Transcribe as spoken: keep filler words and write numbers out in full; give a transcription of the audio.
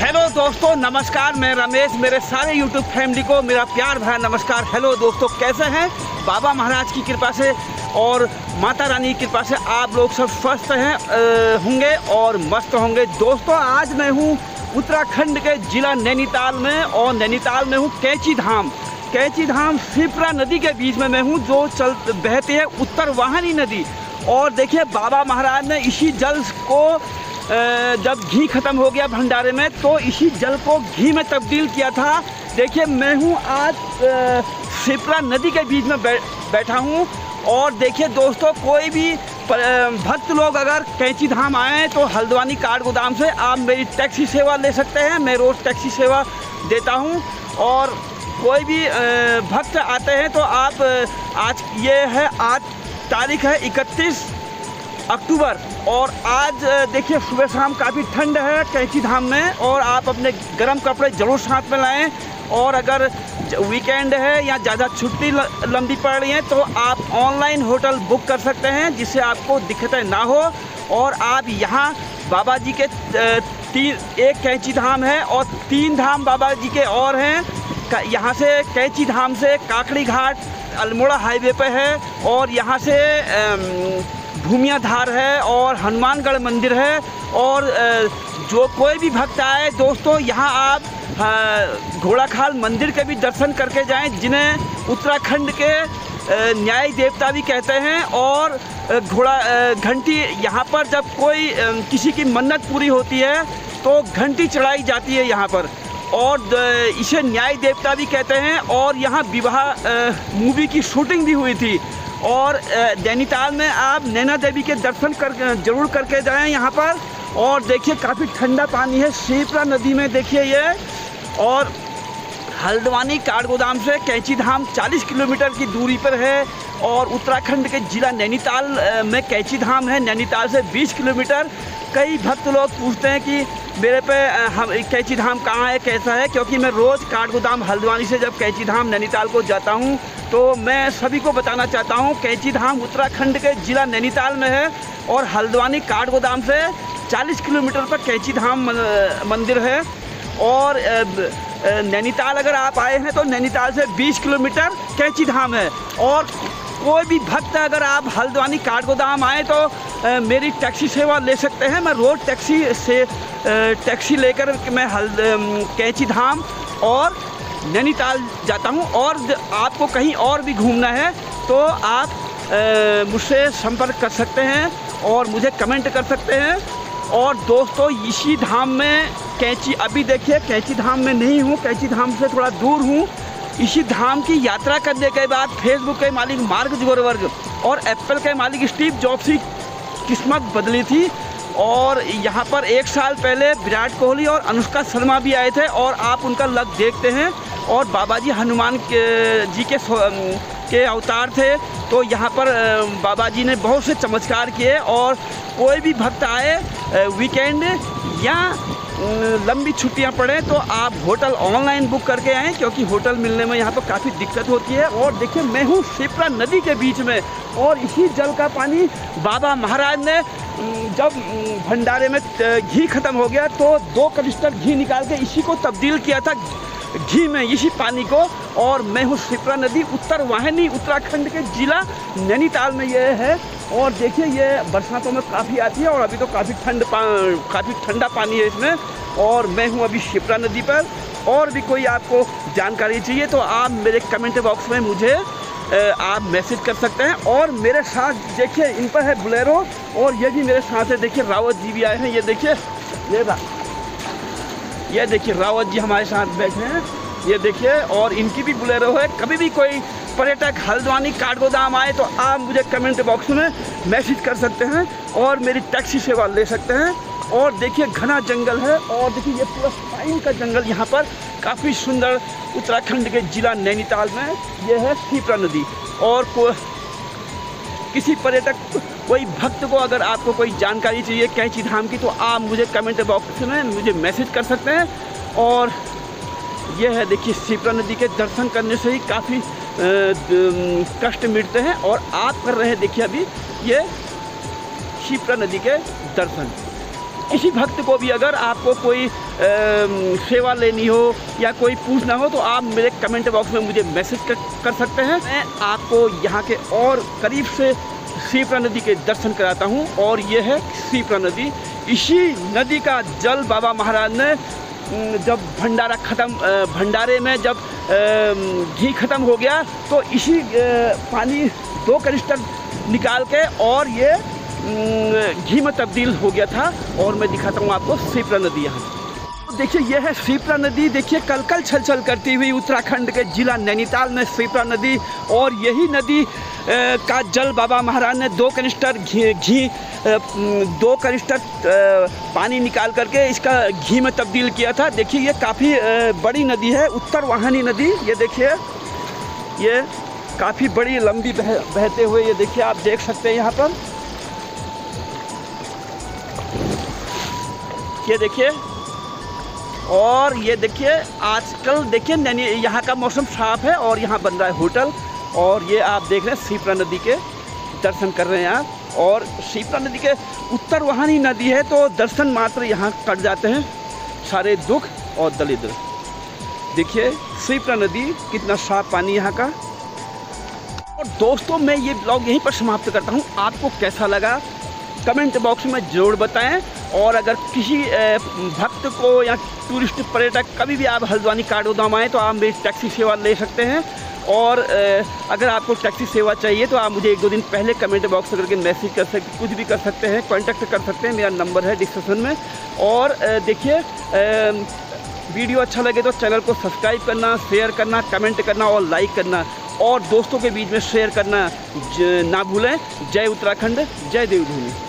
Hello दोस्तों, नमस्कार। मैं रमेश, मेरे सारे यूट्यूब फैमिली को मेरा प्यार भरा नमस्कार। हेलो दोस्तों, कैसे हैं? बाबा महाराज की कृपा से और माता रानी की कृपा से आप लोग सब स्वस्थ हैं होंगे और मस्त होंगे। दोस्तों, आज मैं हूं उत्तराखंड के ज़िला नैनीताल में और नैनीताल में हूं कैंची धाम। कैंची धाम शिप्रा नदी के बीच में मैं हूं, जो चल बहती है उत्तर वाहिनी नदी। और देखिए, बाबा महाराज ने इसी जल को जब घी ख़त्म हो गया भंडारे में, तो इसी जल को घी में तब्दील किया था। देखिए, मैं हूँ आज शिप्रा नदी के बीच में बै, बैठा हूँ। और देखिए दोस्तों, कोई भी भक्त लोग अगर कैंची धाम आए तो हल्द्वानी काठ गोदाम से आप मेरी टैक्सी सेवा ले सकते हैं। मैं रोज़ टैक्सी सेवा देता हूँ। और कोई भी भक्त आते हैं तो आप आज ये है, आज तारीख है इकतीस अक्टूबर और आज देखिए सुबह शाम काफ़ी ठंड है कैंची धाम में। और आप अपने गर्म कपड़े ज़रूर साथ में लाएं। और अगर वीकेंड है या ज़्यादा छुट्टी लंबी पड़ रही है तो आप ऑनलाइन होटल बुक कर सकते हैं, जिससे आपको दिक्कतें ना हो। और आप यहाँ बाबा जी के तीन, एक कैंची धाम है और तीन धाम बाबा जी के और हैं। यहाँ से कैंची धाम से काकड़ी घाट अल्मोड़ा हाईवे पे है और यहाँ से भूमियाधार है और हनुमानगढ़ मंदिर है। और जो कोई भी भक्त आए दोस्तों, यहाँ आप घोड़ाखाल मंदिर के भी दर्शन करके जाएं, जिन्हें उत्तराखंड के न्याय देवता भी कहते हैं। और घोड़ा घंटी, यहाँ पर जब कोई किसी की मन्नत पूरी होती है तो घंटी चढ़ाई जाती है यहाँ पर, और इसे न्याय देवता भी कहते हैं। और यहाँ विवाह मूवी की शूटिंग भी हुई थी। और नैनीताल में आप नैना देवी के दर्शन कर जरूर करके जाएं यहाँ पर। और देखिए, काफ़ी ठंडा पानी है शिप्रा नदी में, देखिए ये। और हल्द्वानी काठ गोदाम से कैंची धाम चालीस किलोमीटर की दूरी पर है। और उत्तराखंड के ज़िला नैनीताल में कैंची धाम है, नैनीताल से बीस किलोमीटर। कई भक्त लोग पूछते हैं कि मेरे पे हम कैंची धाम कहाँ है, कैसा है, क्योंकि मैं रोज़ काठ गोदाम हल्द्वानी से जब कैंची धाम नैनीताल को जाता हूँ तो मैं सभी को बताना चाहता हूँ, कैंची धाम उत्तराखंड के ज़िला नैनीताल में है और हल्द्वानी काठ गोदाम से चालीस किलोमीटर पर कैंची धाम मंदिर है। और नैनीताल अगर आप आए हैं तो नैनीताल से बीस किलोमीटर कैंची धाम है। और कोई भी भक्त अगर आप हल्द्वानी काठ गोदाम आए तो आ, मेरी टैक्सी सेवा ले सकते हैं। मैं रोज़ टैक्सी से टैक्सी लेकर मैं हल कैंची धाम और नैनीताल जाता हूं। और आपको कहीं और भी घूमना है तो आप मुझसे संपर्क कर सकते हैं और मुझे कमेंट कर सकते हैं। और दोस्तों, इसी धाम में कैंची, अभी देखिए कैंची धाम में नहीं हूँ, कैंची धाम से थोड़ा दूर हूँ। इसी धाम की यात्रा करने के बाद फेसबुक के मालिक मार्क जुगरबर्ग और एप्पल के मालिक स्टीव जॉब्स की किस्मत बदली थी। और यहाँ पर एक साल पहले विराट कोहली और अनुष्का शर्मा भी आए थे और आप उनका लक देखते हैं। और बाबा जी हनुमान के जी के के अवतार थे, तो यहाँ पर बाबा जी ने बहुत से चमत्कार किए। और कोई भी भक्त आए वीकेंड या लंबी छुट्टियां पड़े तो आप होटल ऑनलाइन बुक करके आएँ, क्योंकि होटल मिलने में यहाँ पर काफ़ी दिक्कत होती है। और देखिए, मैं हूँ शिप्रा नदी के बीच में और इसी जल का पानी बाबा महाराज ने जब भंडारे में घी ख़त्म हो गया तो दो कनिस्टर घी निकाल के इसी को तब्दील किया था घी में, इसी पानी को। और मैं हूँ शिप्रा नदी, उत्तर वाहिनी, उत्तराखंड के ज़िला नैनीताल में ये है। और देखिए, ये बरसातों में काफ़ी आती है और अभी तो काफ़ी ठंड पा काफ़ी ठंडा पानी है इसमें। और मैं हूँ अभी शिप्रा नदी पर। और भी कोई आपको जानकारी चाहिए तो आप मेरे कमेंट बॉक्स में मुझे आप मैसेज कर सकते हैं। और मेरे साथ देखिए, इन पर है बोलेरो और ये भी मेरे साथ है। देखिए, रावत जी भी आए हैं, ये देखिए, ये ये देखिए रावत जी हमारे साथ बैठे हैं, ये देखिए। और इनकी भी बोलेरो है। कभी भी कोई पर्यटक हल्द्वानी काठ गोदाम आए तो आप मुझे कमेंट बॉक्स में मैसेज कर सकते हैं और मेरी टैक्सी सेवा ले सकते हैं। और देखिए, घना जंगल है और देखिए ये पूरा पाइन का जंगल यहाँ पर काफ़ी सुंदर, उत्तराखंड के ज़िला नैनीताल में ये है शिप्रा नदी। और को किसी पर्यटक, कोई भक्त को अगर आपको कोई जानकारी चाहिए कैंची धाम की तो आप मुझे कमेंट बॉक्स में मुझे मैसेज कर सकते हैं। और ये है, देखिए, शिप्रा नदी के दर्शन करने से ही काफ़ी कष्ट मिटते हैं। और आप कर रहे हैं, देखिए, अभी ये शिप्रा नदी के दर्शन। किसी भक्त को भी अगर आपको कोई आ, सेवा लेनी हो या कोई पूछना हो तो आप मेरे कमेंट बॉक्स में मुझे मैसेज कर, कर सकते हैं। मैं आपको यहाँ के और करीब से शिप्रा नदी के दर्शन कराता हूँ। और ये है शिप्रा नदी। इसी नदी का जल बाबा महाराज ने जब भंडारा ख़त्म भंडारे में जब घी ख़त्म हो गया तो इसी पानी दो कनिस्टर निकाल के और ये घी में तब्दील हो गया था। और मैं दिखाता हूँ आपको शिप्रा नदी यहाँ। तो देखिए ये है शिप्रा नदी। देखिए कल कल छल छल करती हुई उत्तराखंड के जिला नैनीताल में शिप्रा नदी। और यही नदी का जल बाबा महाराज ने दो कनिस्टर घी घी दो कनिस्टर पानी निकाल करके इसका घी में तब्दील किया था। देखिए ये काफ़ी बड़ी नदी है, उत्तर वाहिनी नदी। ये देखिए ये काफ़ी बड़ी लंबी बह, बहते हुए ये देखिए आप देख सकते हैं यहाँ पर। ये देखिए और ये देखिए आजकल देखिए नैनी यहाँ का मौसम साफ है और यहाँ बन रहा है होटल। और ये आप देख रहे हैं शिप्रा नदी के दर्शन कर रहे हैं आप। और शिप्रा नदी के उत्तर वाहिनी नदी है तो दर्शन मात्र यहाँ कट जाते हैं सारे दुख और दरिद्र। देखिए शिप्रा नदी कितना साफ पानी यहाँ का। और दोस्तों मैं ये ब्लॉग यहीं पर समाप्त करता हूँ। आपको कैसा लगा कमेंट बॉक्स में ज़रूर बताएं। और अगर किसी भक्त को या टूरिस्ट पर्यटक कभी भी आप हल्द्वानी काठगोदाम आएँ तो आप मेरी टैक्सी सेवा ले सकते हैं। और अगर आपको टैक्सी सेवा चाहिए तो आप मुझे एक दो दिन पहले कमेंट बॉक्स करके मैसेज कर सकते, कुछ भी कर सकते हैं, कांटेक्ट कर सकते हैं। मेरा नंबर है डिस्क्रिप्शन में। और देखिए वीडियो अच्छा लगे तो चैनल को सब्सक्राइब करना, शेयर करना, कमेंट करना और लाइक करना और दोस्तों के बीच में शेयर करना ना भूलें। जय उत्तराखंड, जय देवभूमि।